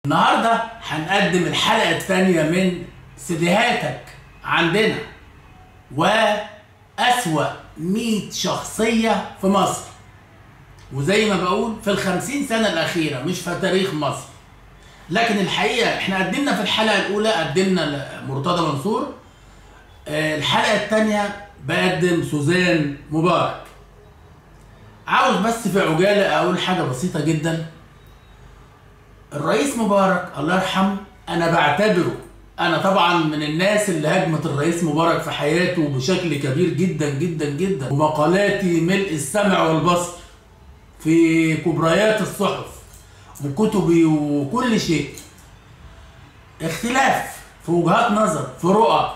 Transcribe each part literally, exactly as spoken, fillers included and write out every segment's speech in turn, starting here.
النهارده هنقدم الحلقة الثانية من سيديهاتك عندنا وأسوأ مية شخصية في مصر، وزي ما بقول في الخمسين سنة الأخيرة مش في تاريخ مصر. لكن الحقيقة احنا قدمنا في الحلقة الأولى قدمنا مرتضى منصور، الحلقة الثانية بقدم سوزان مبارك. عاوز بس في عجالة أقول حاجة بسيطة جدا. الرئيس مبارك الله يرحمه انا بعتبره، انا طبعا من الناس اللي هاجمت الرئيس مبارك في حياته بشكل كبير جدا جدا جدا، ومقالاتي ملء السمع والبصر في كبريات الصحف وكتبي وكل شيء. اختلاف في وجهات نظر في رؤى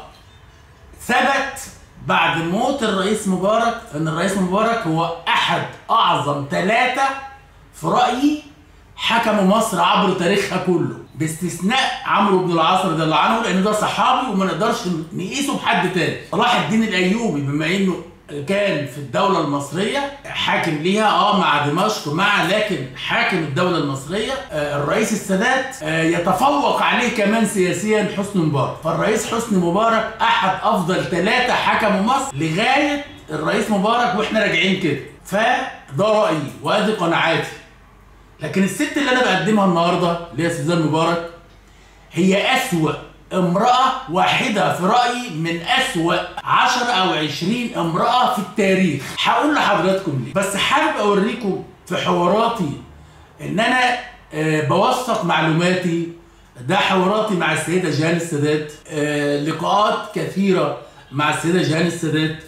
ثبت بعد موت الرئيس مبارك ان الرئيس مبارك هو احد اعظم ثلاثة في رأيي حكموا مصر عبر تاريخها كله، باستثناء عمرو بن العاص رضي الله عنه لان ده صحابي وما نقدرش نقيسه بحد تاني. صلاح الدين الايوبي بما انه كان في الدوله المصريه حاكم ليها اه مع دمشق مع لكن حاكم الدوله المصريه. آه الرئيس السادات آه يتفوق عليه كمان سياسيا حسني مبارك، فالرئيس حسني مبارك احد افضل ثلاثه حكموا مصر لغايه الرئيس مبارك واحنا راجعين كده. فده رايي وادي قناعاتي. لكن الست اللي انا بقدمها النهارده اللي هي سوزان مبارك هي اسوأ امرأة واحدة في رأيي من اسوأ عشرة او عشرين امرأة في التاريخ. هقول لحضراتكم ليه، بس حابب اوريكم في حواراتي ان انا بوثق معلوماتي. ده حواراتي مع السيدة جيهان السادات، لقاءات كثيرة مع السيدة جيهان السادات،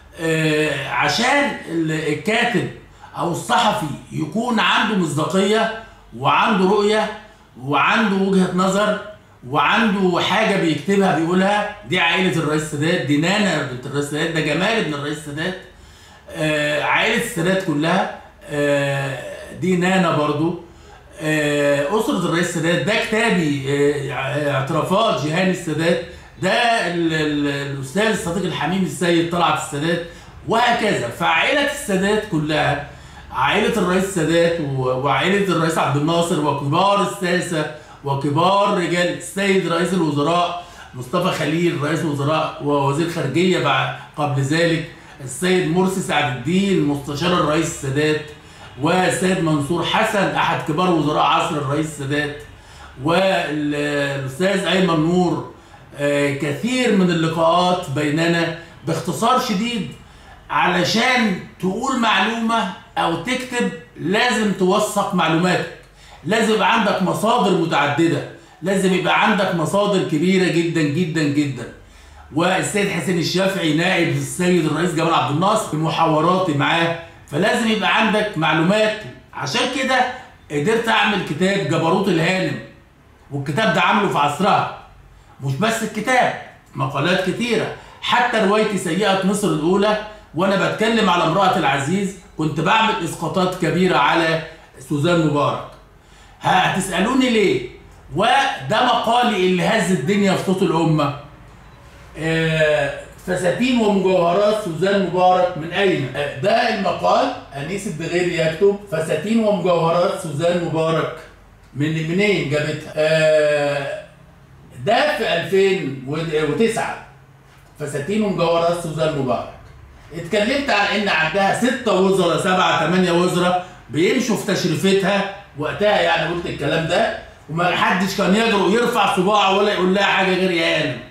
عشان الكاتب او الصحفي يكون عنده مصداقيه وعنده رؤيه وعنده وجهه نظر وعنده حاجه بيكتبها بيقولها. دي عائله الرئيس السادات، دي نانا بنت الرئيس السادات، ده جمال ابن الرئيس السادات، آه عائله السادات كلها، آه دي نانا برضو، آه اسره الرئيس السادات. ده كتابي آه اعترافات جيهان السادات، ده الاستاذ الصديق الحميم السيد طلعت السادات، وهكذا. فعائله السادات كلها، عائلة الرئيس السادات وعائلة الرئيس عبد الناصر وكبار الساسة وكبار رجال السيد رئيس الوزراء مصطفى خليل رئيس وزراء ووزير خارجية بعد قبل ذلك، السيد مرسي سعد الدين مستشار الرئيس السادات، والسيد منصور حسن أحد كبار وزراء عصر الرئيس السادات، والأستاذ أيمن نور. كثير من اللقاءات بيننا باختصار شديد. علشان تقول معلومة أو تكتب لازم توثق معلوماتك، لازم يبقى عندك مصادر متعددة، لازم يبقى عندك مصادر كبيرة جدا جدا جدا. والسيد حسين الشافعي نائب السيد الرئيس جمال عبد الناصر في محاوراتي معاه، فلازم يبقى عندك معلومات. عشان كده قدرت أعمل كتاب جبروت الهانم، والكتاب ده عامله في عصرها. مش بس الكتاب، مقالات كتيرة، حتى روايتي سيئة مصر الأولى وانا بتكلم على امرأة العزيز كنت بعمل اسقاطات كبيرة على سوزان مبارك. هتسألوني ليه؟ وده مقالي اللي هز الدنيا في صوت الأمة. آه فساتين ومجوهرات سوزان مبارك من أين؟ آه ده المقال أنيس الدغيري يكتب فساتين ومجوهرات سوزان مبارك من منين جابتها؟ آه ده في ألفين وتسعة فساتين ومجوهرات سوزان مبارك. اتكلمت عن ان عندها ستة وزراء سبعة ثمانية وزراء بيمشوا في تشريفتها وقتها، يعني قلت الكلام ده وما حدش كان يجرؤ يرفع صباعه ولا يقول لها حاجه غير يا انا.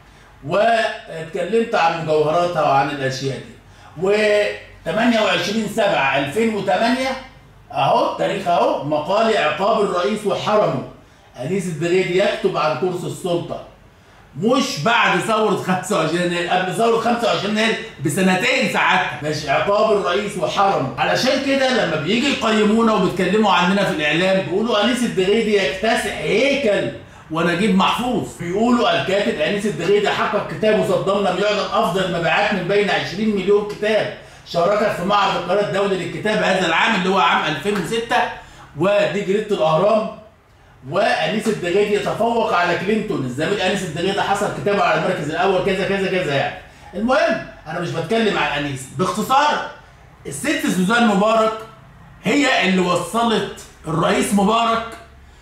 واتكلمت عن مجوهراتها وعن الاشياء دي. و ثمانية وعشرين سبعة ألفين وثمانية اهو تاريخ اهو، مقال عقاب الرئيس وحرمه. انيس الدغيري يكتب عن كرسي السلطه مش بعد ثورة خمسة وعشرين يناير، قبل ثورة خمسة وعشرين يناير بسنتين ساعتها، مش عقاب الرئيس وحرمه. علشان كده لما بيجي يقيمونا وبيتكلموا عننا في الإعلام بيقولوا أنيس الدغيري يكتسح هيكل ونجيب محفوظ. بيقولوا الكاتب أنيس الدغيري حقق كتابه صدام لم يعلن أفضل مبيعات من بين عشرين مليون كتاب. شاركت في معرض القاهرة الدولي للكتاب هذا العام اللي هو عام ألفين وستة، ودي جريدة الأهرام. وانيس الدغيري يتفوق على كلينتون، الزميل انيس الدغيري حصل كتابه على المركز الاول كذا كذا كذا. يعني المهم انا مش بتكلم عن انيس. باختصار الست سوزان مبارك هي اللي وصلت الرئيس مبارك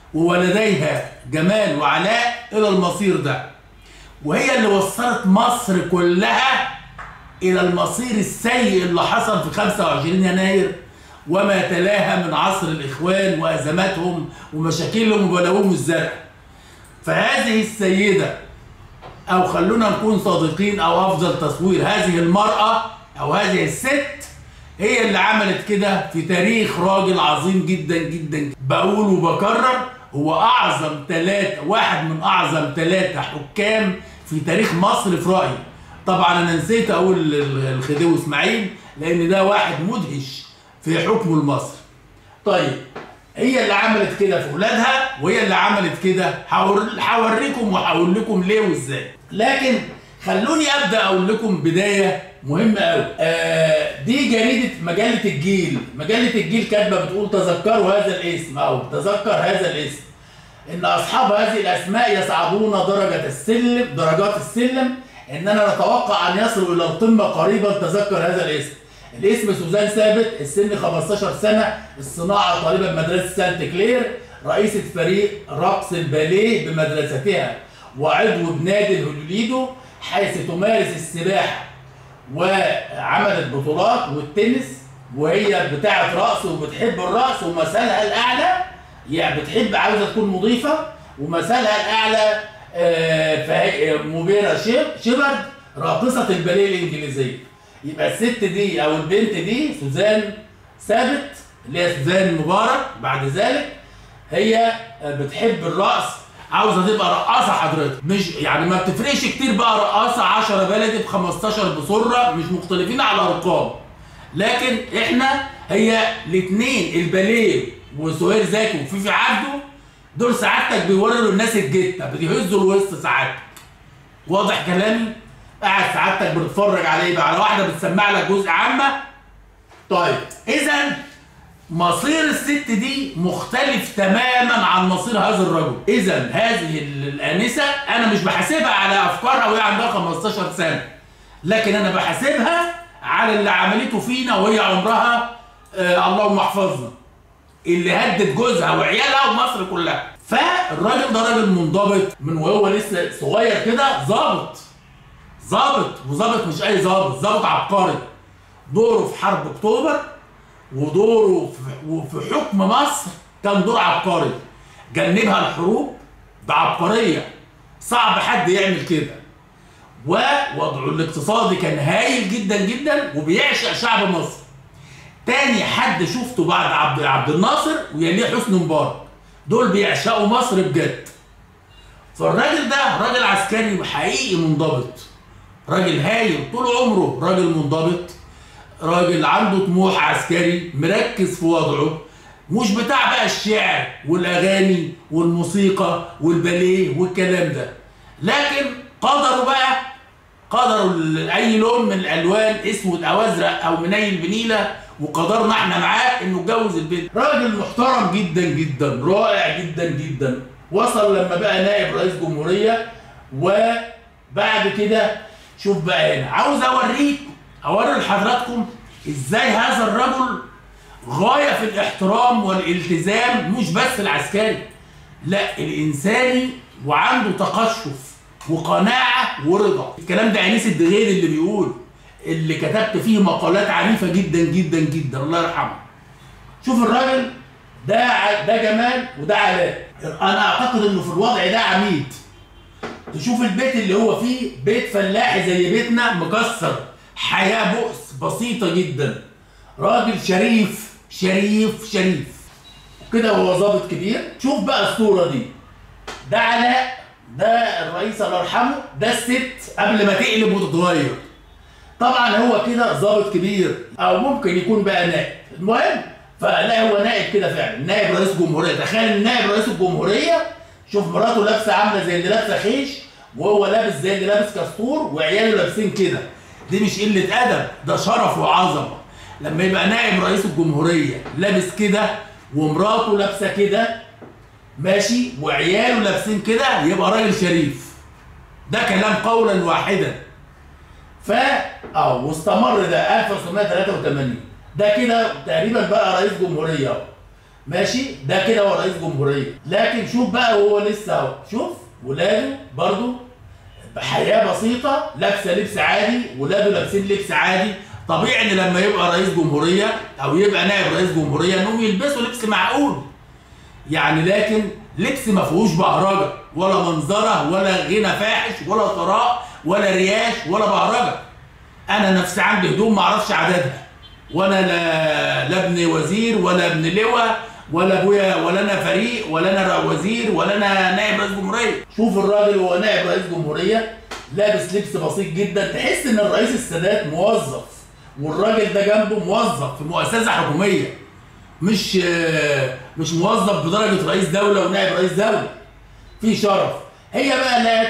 وولديها جمال وعلاء إلى المصير ده، وهي اللي وصلت مصر كلها إلى المصير السيء اللي حصل في خمسة وعشرين يناير وما تلاها من عصر الإخوان وأزماتهم ومشاكلهم وبلاويهم الزرقاء. فهذه السيدة، أو خلونا نكون صادقين، أو أفضل تصوير، هذه المرأة أو هذه الست هي اللي عملت كده في تاريخ راجل عظيم جدا جدا. بقول وبكرر، هو أعظم ثلاثة، واحد من أعظم ثلاثة حكام في تاريخ مصر في رأيي. طبعا أنا نسيت أقول الخديوي إسماعيل لأن ده واحد مدهش في حكمه لمصر. طيب هي اللي عملت كده في أولادها، وهي اللي عملت كده. هوريكم وهقول لكم ليه وإزاي، لكن خلوني أبدأ أقول لكم بداية مهمة أوي. آه دي جريدة مجلة الجيل، مجلة الجيل كاتبة بتقول تذكروا هذا الاسم، أو تذكر هذا الاسم، إن أصحاب هذه الأسماء يصعدون درجة السلم، درجات السلم، إننا نتوقع أن يصلوا إلى القمة قريبا. تذكر هذا الاسم. الاسم سوزان ثابت، السن خمستاشر سنة، الصناعة، طالبة بمدرسة سانت كلير، رئيسة فريق رقص الباليه بمدرستها، وعضو بنادي الهوليدو، حيث تمارس السباحة وعملت بطولات والتنس، وهي بتاعة رقص وبتحب الرقص، ومثلها الأعلى يعني بتحب، عاوزة تكون مضيفة، ومثلها الأعلى آه مبيرة شيبرد، راقصة الباليه الإنجليزية. يبقى الست دي أو البنت دي سوزان ثابت اللي هي سوزان مبارك. بعد ذلك هي بتحب الرقص، عاوزه تبقى رقاصه حضرتك، مش يعني ما بتفرقش كتير بقى رقاصه عشرة بلدي ب خمستاشر بسره، مش مختلفين على ارقام. لكن احنا هي الاثنين الباليه وسهير زكي وفيفي عبده دول سعادتك بيوروا الناس الجته، بيهزوا الوسط سعادتك. واضح كلامي؟ قاعد سعادتك بتتفرج عليه بقى على واحده بتسمع لك جزء عامه. طيب اذا مصير الست دي مختلف تماما عن مصير هذا الرجل. اذا هذه الانسه انا مش بحاسبها على افكارها وهي عندها خمستاشر سنه، لكن انا بحاسبها على اللي عملته فينا وهي عمرها آه اللهم احفظنا، اللي هدت جوزها وعيالها ومصر كلها. فالراجل ده راجل منضبط من وهو لسه صغير كده، ظابط ظابط وظابط مش اي ظابط، ظابط عبقري. دوره في حرب اكتوبر ودوره في حكم مصر كان دور عبقري، جنبها الحروب بعبقريه، صعب حد يعمل كده. ووضعه الاقتصادي كان هايل جدا جدا، وبيعشق شعب مصر. تاني حد شفته بعد عبد عبد الناصر ويليه حسني مبارك، دول بيعشقوا مصر بجد. فالراجل ده راجل عسكري حقيقي منضبط، راجل هايل طول عمره، راجل منضبط، راجل عنده طموح عسكري، مركز في وضعه، مش بتاع بقى الشعر والاغاني والموسيقى والباليه والكلام ده. لكن قدروا بقى، قدروا اي لون من الالوان، اسود او ازرق او منيل بنيله، وقدرنا احنا معاه انه اتجوز البنت. راجل محترم جدا جدا، رائع جدا جدا. وصل لما بقى نائب رئيس جمهوريه. وبعد كده شوف بقى هنا، عاوز اوريك اوري لحضراتكم ازاي هذا الرجل غايه في الاحترام والالتزام، مش بس العسكري، لا الانساني، وعنده تقشف وقناعه ورضا. الكلام ده انيس الدغيري اللي بيقول، اللي كتبت فيه مقالات عنيفه جدا جدا جدا، الله يرحمه. شوف الراجل ده، ده جمال وده علاء. انا اعتقد انه في الوضع ده عميد. تشوف البيت اللي هو فيه بيت فلاحي زي بيتنا مكسر، حياه بؤس بسيطه جدا. راجل شريف شريف شريف كده، وهو ظابط كبير. شوف بقى الصوره دي، ده علاء، ده الرئيس الله يرحمه، ده الست قبل ما تقلب وتتغير. طبعا هو كده ظابط كبير، او ممكن يكون بقى نائب، المهم فلا هو نائب كده فعلا، نائب رئيس جمهوريه. تخيل نائب رئيس الجمهوريه، شوف مراته لابسه عامله زي اللي لابسه خيش، وهو لابس زي اللي لابس كستور، وعياله لابسين كده. دي مش قله ادب، ده شرف وعظمه. لما يبقى نائب رئيس الجمهوريه لابس كده، ومراته لابسه كده ماشي، وعياله لابسين كده، يبقى راجل شريف. ده كلام قولا واحدا. ف اه واستمر ده ألف وتسعمية وتلاتة وتمانين، ده كده تقريبا بقى رئيس جمهوريه. ماشي، ده كده هو رئيس جمهوريه. لكن شوف بقى هو لسه اهو، شوف ولاده برضو بحياه بسيطه لابسه لبس عادي، ولاده لابسين لبس عادي. طبيعي ان لما يبقى رئيس جمهوريه او يبقى نائب رئيس جمهوريه انهم يلبسوا لبس معقول يعني، لكن لبس ما فيهوش بهرجه ولا منظره ولا غنى فاحش ولا ثراء ولا رياش ولا بهرجه. انا نفسي عندي هدوم ما اعرفش عددها، وانا لا لا ابن وزير ولا ابن لواء ولا ابويا ولا انا فريق ولا انا وزير ولا انا نائب رئيس جمهوريه. شوف الراجل وهو نائب رئيس جمهوريه لابس لبس بسيط جدا، تحس ان الرئيس السادات موظف والراجل ده جنبه موظف في مؤسسه حكوميه، مش مش موظف بدرجه رئيس دوله ونائب رئيس دوله. في شرف. هي بقى لقت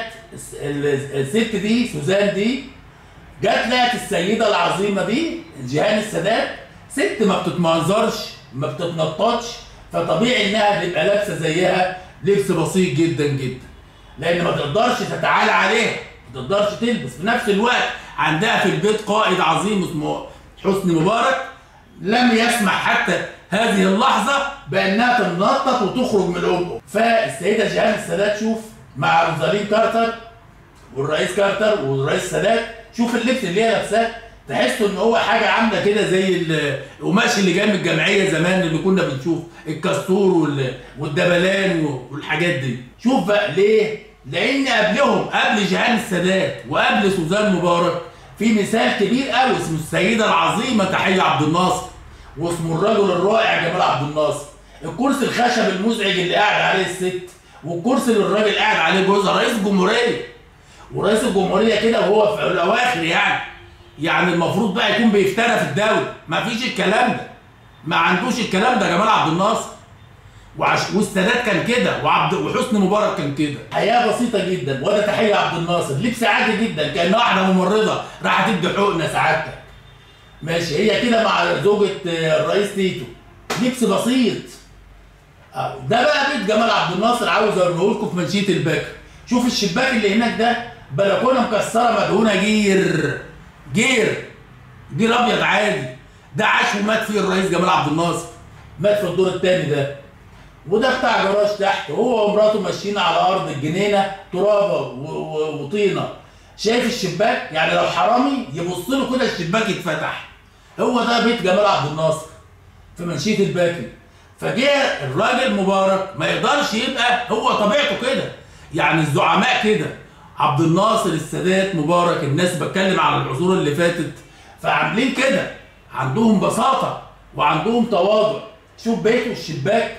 الست دي سوزان دي، جت لقت السيده العظيمه دي جيهان السادات ست ما بتتمنظرش ما بتتنططش، فطبيعي انها تبقى لابسه زيها لبس بسيط جدا جدا، لان ما تقدرش تتعالى عليها، ما تقدرش تلبس. في نفس الوقت عندها في البيت قائد عظيم اسمه حسني مبارك لم يسمح حتى هذه اللحظه بانها تنطط وتخرج من امه. فالسيده جيهان السادات شوف مع روزالين كارتر والرئيس كارتر والرئيس السادات، شوف اللبس اللي هي لابساه، تحسوا ان هو حاجه عامله كده زي القماش اللي جاي من الجمعيه زمان اللي كنا بنشوف الكاستور والدبلان والحاجات دي. شوف بقى ليه؟ لان قبلهم قبل جيهان السادات وقبل سوزان مبارك في مثال كبير قوي اسمه السيده العظيمه تحيه عبد الناصر، واسمه الرجل الرائع جمال عبد الناصر. الكرسي الخشب المزعج اللي قاعد عليه الست، والكرسي اللي الراجل قاعد عليه جوزها رئيس الجمهوريه. ورئيس الجمهوريه كده وهو في الاواخر يعني يعني المفروض بقى يكون بيفترى في الدوله، ما فيش الكلام ده، ما عندوش الكلام ده جمال عبد الناصر. وعش... والسادات كان كده، وعبد وحسني مبارك كان كده. حياه بسيطه جدا، وده تحيه عبد الناصر، لبس عادي جدا كأن واحده ممرضه راح تدي حقنه سعادتك. ماشي، هي كده مع زوجة الرئيس تيتو، لبس بسيط. ده بقى بيت جمال عبد الناصر، عاوز اوريه لكم في منشيه البكر. شوف الشباك اللي هناك ده بلكونه مكسره مدهونه جير جير جير ابيض عادي. ده عاش ومات فيه الرئيس جمال عبد الناصر، مات في الدور الثاني ده. وده بتاع جراج تحت، هو ومراته ماشيين على ارض الجنينه ترابه وطينه. شايف الشباك؟ يعني لو حرامي يبص له كده الشباك يتفتح. هو ده بيت جمال عبد الناصر في منشيه الباكر. فجاء الراجل مبارك ما يقدرش يبقى هو طبيعته كده، يعني الزعماء كده، عبد الناصر السادات مبارك، الناس بتكلم على العصور اللي فاتت، فعاملين كده، عندهم بساطه وعندهم تواضع. شوف بيته الشباك،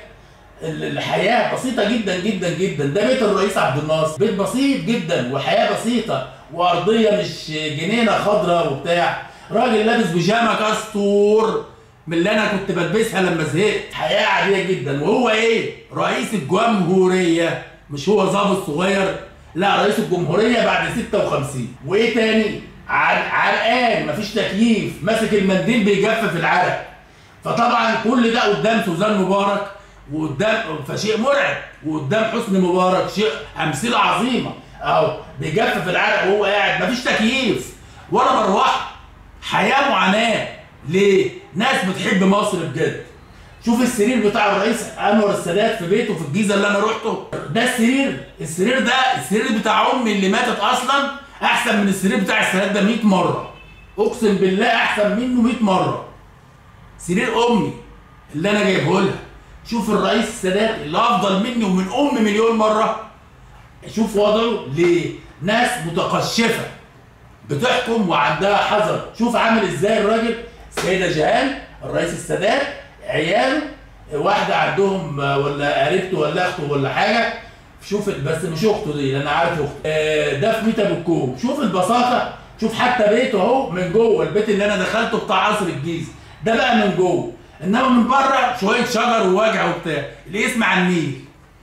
الحياه بسيطه جدا جدا جدا. ده بيت الرئيس عبد الناصر، بيت بسيط جدا وحياه بسيطه وارضيه مش جنينه خضراء وبتاع. راجل لابس بيجامه كاستور من اللي انا كنت بلبسها لما زهقت، حياه عاديه جدا. وهو ايه؟ رئيس الجمهوريه، مش هو ظابط صغير، لا رئيس الجمهوريه بعد ستة وخمسين. وايه تاني؟ عرقان مفيش تكييف، ماسك المنديل بيجفف العرق. فطبعا كل ده قدام سوزان مبارك وقدام، فشيء مرعب، وقدام حسني مبارك شيء امثله عظيمه اهو بيجفف العرق وهو قاعد، مفيش تكييف ولا مروحه. حياه معاناه. ليه؟ ناس بتحب مصر بجد. شوف السرير بتاع الرئيس انور السادات في بيته في الجيزه اللي انا روحته، ده السرير، السرير ده السرير بتاع امي اللي ماتت اصلا احسن من السرير بتاع السادات ده مية مره. اقسم بالله احسن منه مية مره. سرير امي اللي انا جايبه لها. شوف الرئيس السادات اللي افضل مني ومن امي مليون مره. شوف وضعه. ليه؟ ناس متقشفه بتحكم وعندها حذر. شوف عامل ازاي الراجل. السيده جيهان، الرئيس السادات، عياله، واحده عندهم ولا قريبته ولا اخته ولا حاجه. شوف بس مش اخته دي، انا عارف اخته. ده في ميتا بالكوم. شوف البساطه. شوف حتى بيته اهو من جوه، البيت اللي انا دخلته بتاع قصر الجيزه ده بقى من جوه، انما من بره شويه شجر ووجع وبتاع. الاسم على النيل.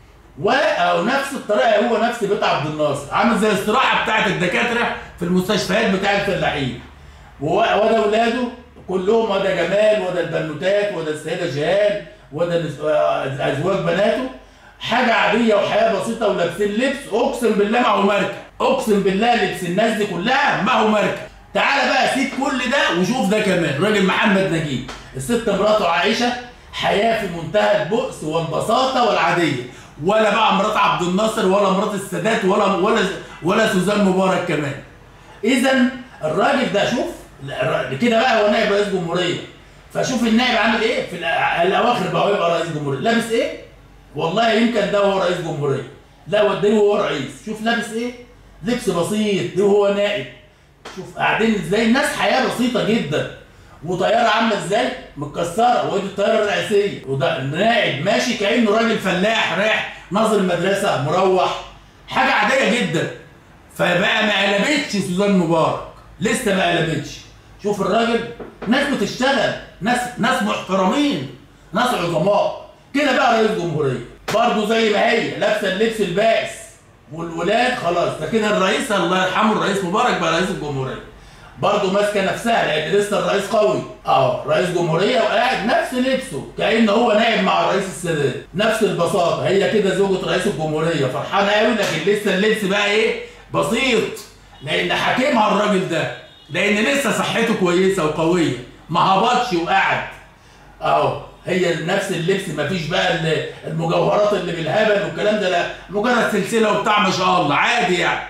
او نفس الطريقه، هو نفس بيت عبد الناصر، عامل زي الاستراحه بتاعت الدكاتره في المستشفيات بتاع الفلاحين. وده اولاده كلهم، وده جمال، وده البنوتات، وده السيده جيهان، وده ازواج بناته. حاجه عاديه وحياه بسيطه ولابسين لبس اقسم بالله ما هو ماركه. اقسم بالله لبس الناس دي كلها ما هو ماركه. تعالى بقى سيب كل ده وشوف ده كمان. راجل محمد نجيب، الست مراته عائشه، حياه في منتهى البؤس والبساطه والعاديه. ولا بقى مرات عبد الناصر ولا مرات السادات ولا ولا ولا سوزان مبارك كمان. اذا الراجل ده شوف كده بقى هو نائب رئيس جمهوريه، فشوف النائب عامل ايه في الاواخر بقى، هو يبقى رئيس جمهوريه لابس ايه؟ والله يمكن ده هو رئيس جمهوريه، لا وديه وهو رئيس، شوف لابس ايه؟ لبس بسيط، ده وهو نائب. شوف قاعدين ازاي، الناس حياه بسيطه جدا. وطياره عامله ازاي؟ متكسره، ودي الطياره الرئاسيه، وده النائب ماشي كانه راجل فلاح رايح ناظر المدرسه مروح، حاجه عاديه جدا. فبقى ما قلبتش سوزان مبارك، لسه ما قلبتش. شوف الراجل، ناس بتشتغل، ناس ناس محترمين، ناس عظماء كده بقى رئيس جمهوريه. برضه زي ما هي لابسه اللبس البائس، والولاد خلاص ده كده الرئيس الله يرحمه الرئيس مبارك بقى رئيس الجمهوريه. برضه ماسكه نفسها لان لسه الرئيس قوي، اه رئيس جمهوريه وقاعد نفس لبسه كأنه هو نائب مع الرئيس السادات، نفس البساطه. هي كده زوجة رئيس الجمهوريه فرحانه قوي، لكن لسه اللبس بقى ايه؟ بسيط، لان حاكمها الراجل ده، لان لسه صحته كويسه وقويه، ما هبطش وقعد. اهو هي نفس اللبس، مفيش بقى المجوهرات اللي بالهبل والكلام ده، لا مجرد سلسله وبتاع ما شاء الله عادي يعني.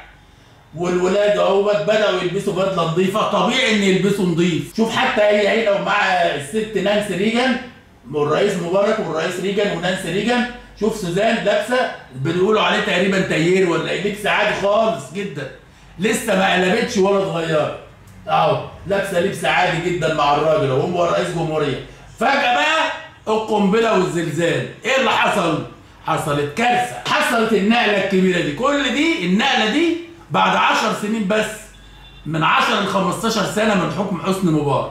والولاد اهوت بداوا يلبسوا بدله نظيفه، طبيعي ان يلبسوا نظيف. شوف حتى هي هنا ومع الست نانسي ريجان والرئيس مبارك والرئيس ريجان ونانسي ريجان، شوف سوزان لابسه بيقولوا عليه تقريبا تايير ولا ايه، لبس عادي خالص جدا، لسه ما قلبتش ولا اتغيرت. اهو لابسه لبس عادي جدا مع الراجل وهو رئيس جمهوريه. فجاه بقى القنبله والزلزال، ايه اللي حصل؟ حصلت كارثه، حصلت النقله الكبيره دي. كل دي النقله دي بعد عشر سنين بس، من عشر ل خمستاشر سنه من حكم حسني مبارك.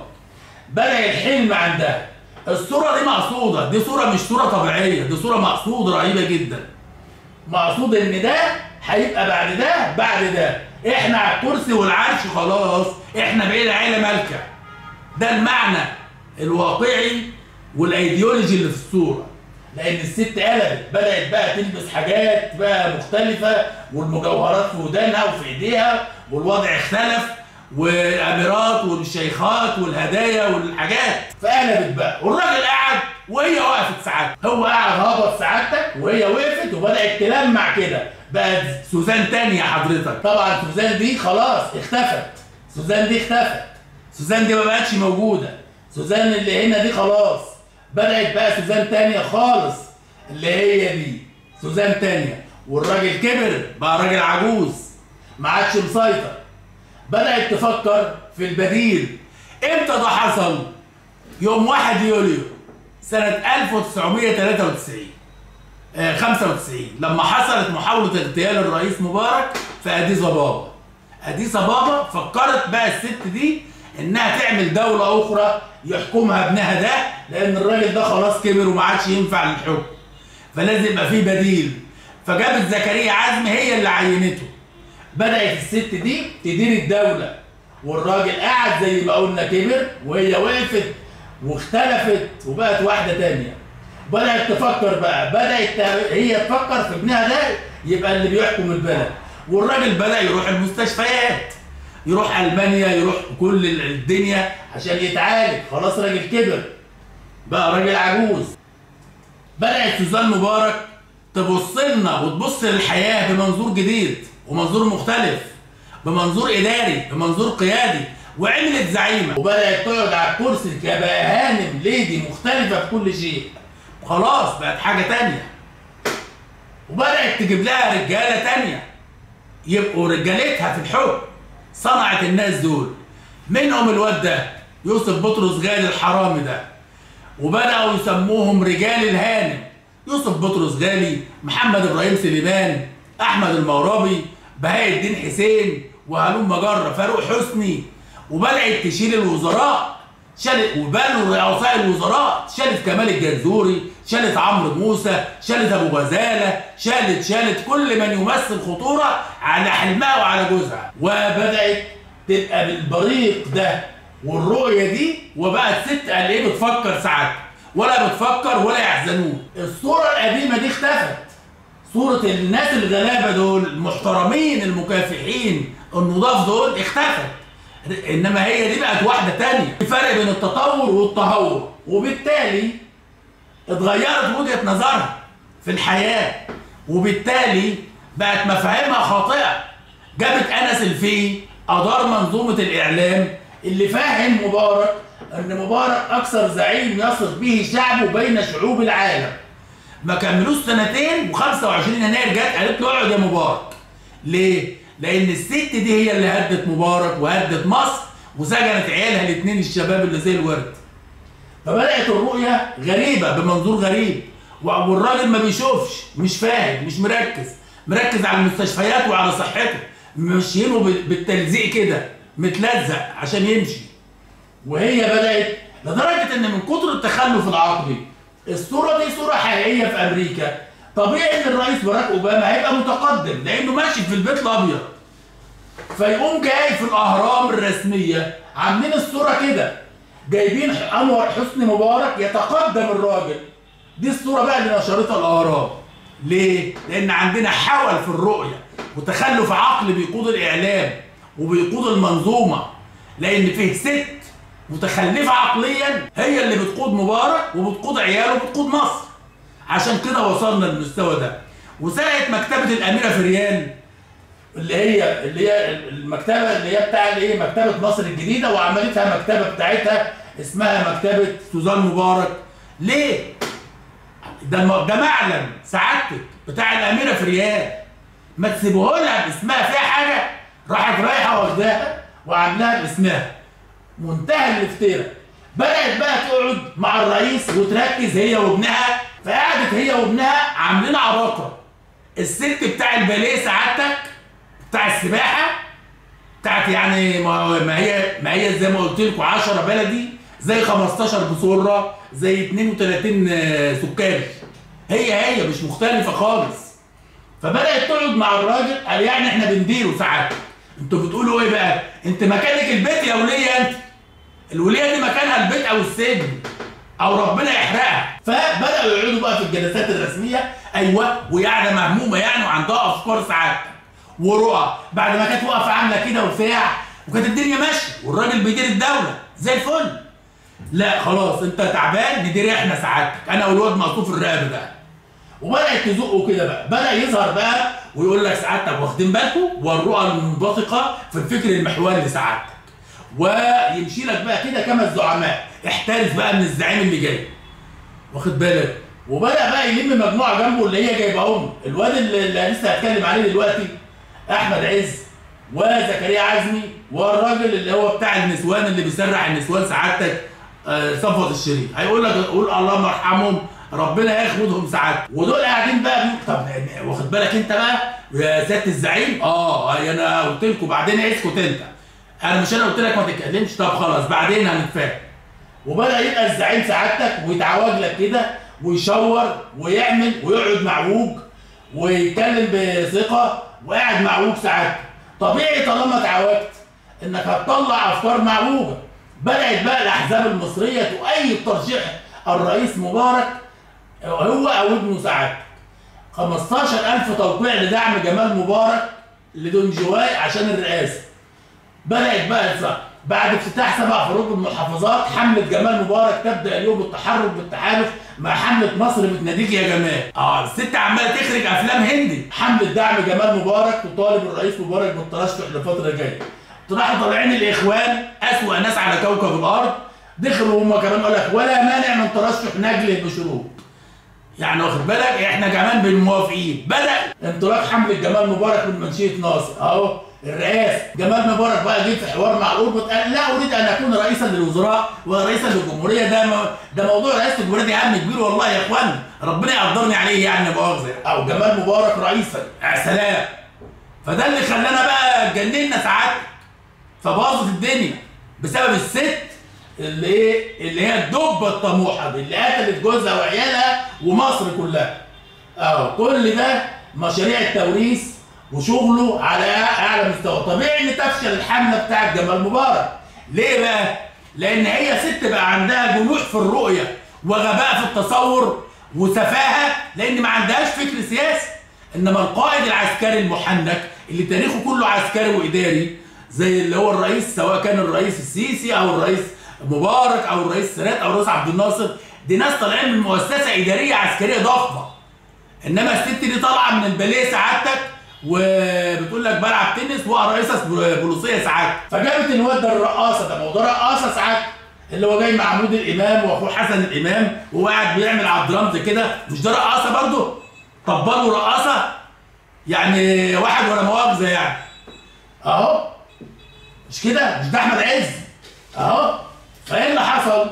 بدأ الحلم عندها. الصوره دي مقصوده، دي صوره مش صوره طبيعيه، دي صوره مقصود رهيبه جدا. مقصود ان ده هيبقى بعد ده بعد ده، احنا على الكرسي والعرش خلاص، احنا بقينا عيله مالكه. ده المعنى الواقعي والايديولوجي اللي في الصوره. لان الست قلبت، بدات بقى تلبس حاجات بقى مختلفه، والمجوهرات في ودانها وفي ايديها، والوضع اختلف، والاميرات والشيخات والهدايا والحاجات، فقلبت بقى. والراجل قعد وهي وقفت سعادتك، هو قاعد هبط سعادتك وهي وقفت، وبدات تلمع كده، بقت سوزان تانية حضرتك. طبعا سوزان دي خلاص اختفت، سوزان دي اختفت، سوزان دي ما بقتش موجوده، سوزان اللي هنا دي خلاص بدأت بقى سوزان تانية خالص، اللي هي دي سوزان تانية. والراجل كبر بقى راجل عجوز، ما عادش مسيطر. بدأت تفكر في البديل. امتى ده حصل؟ يوم واحد يوليو سنة ألف وتسعمية تلاتة وتسعين آه خمسة وتسعين، لما حصلت محاولة اغتيال الرئيس مبارك في أديس أبابا. أديس أبابا فكرت بقى الست دي انها تعمل دولة اخرى يحكمها ابنها ده، لان الراجل ده خلاص كبر وما عادش ينفع للحكم، فلازم يبقى فيه بديل. فجابت زكريا عزمي هي اللي عينته. بدأت الست دي تدير الدولة، والراجل قعد زي ما قلنا كبر، وهي وقفت واختلفت وبقت واحدة تانية. بدأت تفكر بقى، بدأت هي تفكر في ابنها ده يبقى اللي بيحكم البلد. والراجل بدأ يروح المستشفيات، يروح ألمانيا، يروح كل الدنيا عشان يتعالج، خلاص راجل كبر بقى راجل عجوز. بدأت سوزان مبارك تبص لنا وتبص للحياة بمنظور جديد ومنظور مختلف، بمنظور إداري، بمنظور قيادي، وعملت زعيمة. وبدأت تقعد على الكرسي كبقى هانم ليدي مختلفة في كل شيء، خلاص بقت حاجة تانية. وبدأت تجيب لها رجالة تانية يبقوا رجالتها في الحكم. صنعت الناس دول، منهم الواد ده يوسف بطرس غالي الحرامي ده، وبدأوا يسموهم رجال الهانم. يوسف بطرس غالي، محمد ابراهيم سليمان، احمد المغربي، بهاء الدين حسين، وهلوم مجره، فاروق حسني. وبدأت تشيل الوزراء، شالت وبالوا رؤساء الوزراء، شالت كمال الجنزوري، شالت عمرو موسى، شالت ابو غزاله، شالت شالت كل من يمثل خطوره على حلمها وعلى جوزها. وبدات تبقى بالبريق ده والرؤيه دي، وبقت ست قال ايه بتفكر ساعات، ولا بتفكر ولا يحزنون. الصوره القديمه دي اختفت، صوره الناس الغلابه دول المحترمين المكافحين النضاف دول اختفت، انما هي دي بقت واحده تانية. في فرق بين التطور والتهور، وبالتالي اتغيرت وجهه نظرها في الحياه، وبالتالي بقت مفاهيمها خاطئه. جابت انس الفي ادار منظومه الاعلام اللي فاهم مبارك ان مبارك اكثر زعيم يثق به شعبه بين شعوب العالم. ما كملوش سنتين وخمسة وعشرين يناير جت قالت له اقعد يا مبارك. ليه؟ لان الست دي هي اللي هدت مبارك وهدت مصر وسجنت عيالها الاثنين الشباب اللي زي الورد. فبدات الرؤيه غريبه بمنظور غريب، والراجل ما بيشوفش، مش فاهم، مش مركز، مركز على المستشفيات وعلى صحته، ماشيينه بالتلزيق كده متلزق عشان يمشي. وهي بدات لدرجه ان من كتر التخلف العقلي، الصوره دي صوره حقيقيه في امريكا، طبيعي ان الرئيس باراك اوباما هيبقى متقدم لانه ماشي في البيت الابيض. فيقوم جاي في الاهرام الرسميه عاملين الصوره كده، جايبين انور حسني مبارك يتقدم الراجل. دي الصوره بقى اللي نشرتها الاهرام. ليه؟ لان عندنا حول في الرؤيه وتخلف عقلي بيقود الاعلام وبيقود المنظومه، لان فيه ست متخلفه عقليا هي اللي بتقود مبارك وبتقود عياله وبتقود مصر. عشان كده وصلنا للمستوى ده. وسرقت مكتبه الاميره فريال اللي هي اللي هي المكتبه اللي هي بتاع الايه؟ مكتبه مصر الجديده، وعملتها مكتبه بتاعتها اسمها مكتبه سوزان مبارك. ليه؟ ده ده معلم سعادتك بتاع الاميره فريال، ما تسيبوه لها باسمها فيها حاجه، راحت رايحه واخداها وعاملاها باسمها. منتهى الافتراء. بدات بقى تقعد مع الرئيس وتركز هي وابنها، فقعدت هي وابنها عاملين عراقه. الست بتاع الباليه سعادتك بتاع السباحه بتاعت يعني ما هي ما هي زي ما قلت لكم عشرة بلدي زي خمستاشر بسره زي اتنين وتلاتين سكري، هي هي مش مختلفه خالص. فبدات تقعد مع الراجل، قال يعني احنا بنديره ساعات. انتوا بتقولوا ايه بقى؟ انت مكانك البيت يا وليه، انت الوليه دي مكانها البيت او السجن او ربنا يحرقها. فبداوا يقعدوا بقى في الجلسات الرسميه، ايوه، ويعني مهمومه يعني وعندها افكار ساعات ورؤى، بعد ما كانت واقفه عامله كده وبتاع وكانت الدنيا ماشيه والراجل بيدير الدوله زي الفل. لا خلاص انت تعبان، ندير احنا سعادتك، انا والواد مقطوف الرقبه بقى. وبدات تزقه كده بقى، بدا يظهر بقى ويقول لك سعادتك واخدين بالكم، والرؤى المنبثقه في الفكر المحوري لسعادتك، ويمشي لك بقى كده كما الزعماء، احترس بقى من الزعيم اللي جاي، واخد بالك. وبدا بقى يلم مجموعه جنبه اللي هي جايباهم، الواد اللي, اللي لسه هتكلم عليه دلوقتي احمد عز وزكريا عزمي، والراجل اللي هو بتاع النسوان اللي بيسرح النسوان سعادتك آه صفوت الشريف. هيقول لك قول اللهم ارحمهم ربنا ياخدهم سعادتك. ودول قاعدين بقى طب واخد بالك انت بقى يا سياده الزعيم؟ اه انا قلت لكم بعدين اسكت انت، انا مش انا قلت لك ما تتكلمش؟ طب خلاص بعدين هنتفاهم. وبدا يبقى الزعيم سعادتك ويتعوج لك كده ويشور ويعمل ويقعد معوج ويتكلم بثقه وقاعد معوج سعادتك. طبيعي طالما اتعوجت انك هتطلع افكار معوجه. بدات بقى الاحزاب المصريه تؤيد ترشيح الرئيس مبارك هو او ابنه سعادتك. خمستاشر ألف توقيع لدعم جمال مبارك لدونجواي عشان الرئاسه. بدات بقى تصح. بعد افتتاح سبع فروض المحافظات، حمله جمال مبارك تبدا اليوم بالتحرك بالتحالف مع حمله مصر بتناديك يا جمال. اه الست عماله تخرج افلام هندي. حمله دعم جمال مبارك تطالب الرئيس مبارك بالترشح لفتره جايه. راحوا طالعين الاخوان اسوأ ناس على كوكب الارض، دخلوا هم كمان قال لك ولا مانع من ترشح نجل بشروط. يعني واخد بالك احنا كمان بالموافقين. بدا انطلاق حمله جمال مبارك من منشيه ناصر اهو الرئاسه. جمال مبارك بقى جه في حوار مع الاوربت قال لا اريد ان اكون رئيسا للوزراء ورئيسا للجمهوريه. ده م... ده موضوع رئاسه الجمهوريه دي هم كبير والله يا اخوانا، ربنا يقدرني عليه يعني مؤاخذه. او جمال مبارك رئيسا، يا سلام. فده اللي خلانا بقى اتجننا ساعات، فباظت الدنيا بسبب الست اللي ايه اللي هي الدبه الطموحه دي اللي قتلت جوزها وعيالها ومصر كلها. اهو كل ده مشاريع التوريث وشغله على اعلى مستوى. طبيعي ان تفشل الحمله بتاعت جمال مبارك. ليه بقى؟ لان هي ست بقى عندها جنوح في الرؤيه وغباء في التصور وسفاهه، لان ما عندهاش فكر سياسي. انما القائد العسكري المحنك اللي تاريخه كله عسكري واداري زي اللي هو الرئيس، سواء كان الرئيس السيسي او الرئيس مبارك او الرئيس سادات او الرئيس عبد الناصر، دي ناس طالعين من مؤسسه اداريه عسكريه ضخمه. انما الست دي طالعه من الباليه سعادتك وبتقول لك بلعب تنس ورئيسه بوليسيه سعادتك. فجابت الواد ده الرقاصه، ده موضوع رقاصه سعادتك اللي هو جاي مع عمود الامام واخوه حسن الامام وهو قاعد بيعمل على الدرامز كده. مش ده رقاصه برضه؟ طبال ورقاصه يعني واحد ولا مؤاخذه يعني. اهو مش كده؟ مش ده احمد عز؟ اهو. فايه اللي حصل؟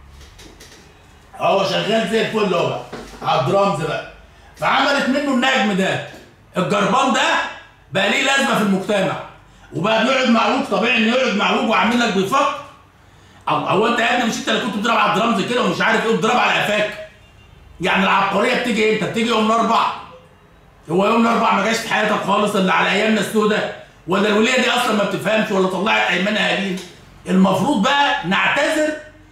هو شغال زي الفل اهو بقى على الدرامز بقى. فعملت منه النجم ده الجربان ده بقى ليه لازمه في المجتمع، وبقى بيقعد معوج. طبيعي انه يقعد معوج وعامل لك بيفكر. او او انت يا ابني مش انت اللي كنت بتضرب على الدرامز كده ومش عارف ايه بتضرب على قفاك؟ يعني العبقريه بتيجي امتى؟ بتيجي يوم الاربع. هو يوم الاربع ما جاش في حياتك خالص الا على ايامنا السوداء؟ ولا الوليه دي اصلا ما بتفهمش ولا طلعت ايمان اهالينا؟ المفروض بقى نعتذر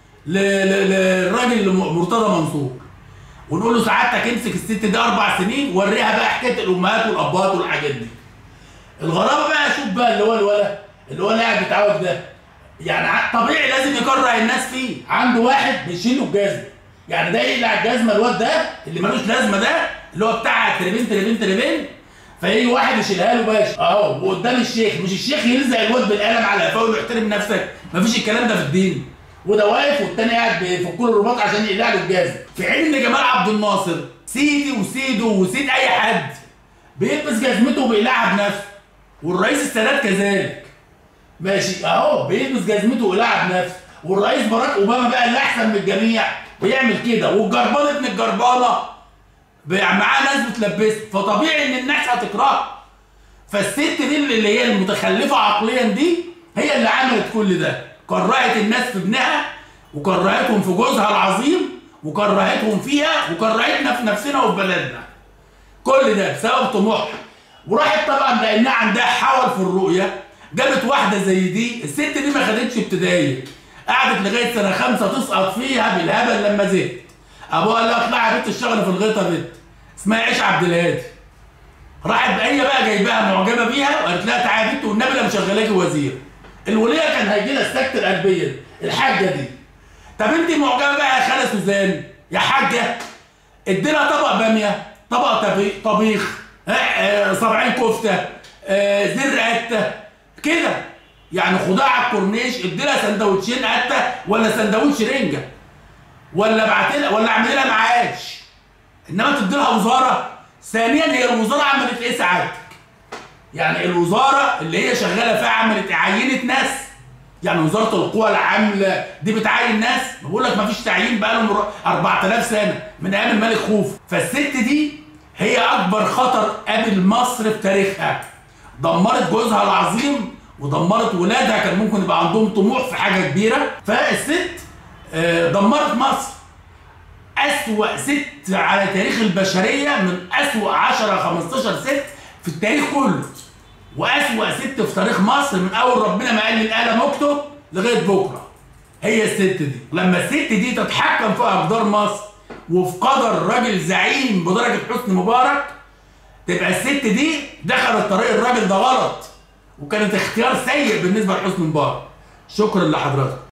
للراجل مرتضى منصور ونقول له سعادتك امسك الست دي اربع سنين وريها بقى حكايه الامهات والابهات والحاجات دي. الغرابه بقى شوف بقى اللي هو الولد اللي هو اللي قاعد بيتعوج ده، يعني طبيعي لازم يكره الناس فيه. عنده واحد بيشيل له الجزمه، يعني ده يقلع الجزمه الواد ده اللي ملوش لازمه ده اللي هو بتاع تريبين تريبين تريبين، فيجي واحد يشيلها له باشا اهو وقدام الشيخ. مش الشيخ يلزق الواد بالقلم على قفاه ويقول له احترم نفسك؟ مفيش الكلام ده في الدين. وده واقف والتاني قاعد بيفك له الرباط عشان يقلع له الجزمه، في حين ان جمال عبد الناصر سيدي وسيده وسيد اي حد بيلبس جزمته وبيقلعها بنفسه، والرئيس السادات كذلك. ماشي اهو بيلبس جزمته ويقلعها بنفسه، والرئيس باراك اوباما بقى اللي احسن من الجميع بيعمل كده، والجربان ابن الجربانه معاه ناس بتلبسه، فطبيعي ان الناس هتكرهها. فالست دي اللي هي المتخلفه عقليا دي هي اللي عملت كل ده، كرهت الناس في ابنها وكرهتهم في جوزها العظيم وكرهتهم فيها وكرهتنا في نفسنا وفي بلدنا. كل ده بسبب طموحها. وراحت طبعا لانها عندها حول في الرؤيه جابت واحده زي دي. الست دي ما خدتش ابتدائيه، قعدت لغايه سنه خمسه تسقط فيها بالهبل لما زهقت. ابوها قال لها اطلعي يا بنت اشتغلي في الغيطه بنت اسمها عيشه عبد الهادي. راحت هي بقى جايباها معجبه بيها وقالت لها تعالي يا بنت والنبي انا مشغلاكي وزير. الوليه كان هيجي لها السكته القلبيه الحاجه دي. طب انت معجبه بقى يا خاله سوزان يا حاجه، ادي لها طبق باميه، طبق طبيخ، صبعين كفته، زر قته كده، يعني خدها على الكورنيش ادي لها سندوتشين قته ولا سندوتش رنجه ولا ابعت لها ولا اعمل لها معاش. انما تدي لها وزاره. ثانيا هي الوزاره عملت ايه سعادتك؟ يعني الوزاره اللي هي شغاله فيها عملت عينت ناس، يعني وزاره القوى العامله دي بتعين ناس. بقول لك مفيش تعيين بقى لهم اربعة آلاف سنه من ايام الملك خوف. فالست دي هي اكبر خطر قابل مصر في تاريخها. دمرت جوزها العظيم ودمرت ولادها كان ممكن يبقى عندهم طموح في حاجه كبيره. فالست دمرت مصر. اسوأ ست على تاريخ البشريه، من اسوأ عشرة خمستاشر ست في التاريخ كله، واسوأ ست في تاريخ مصر من اول ربنا ما قال للقلم اكتب لغايه بكره. هي الست دي. لما الست دي تتحكم في اقدار مصر وفي قدر راجل زعيم بدرجه حسني مبارك، تبقى الست دي دخلت طريق الراجل ده غلط، وكانت اختيار سيء بالنسبه لحسني مبارك. شكرا لحضرتك.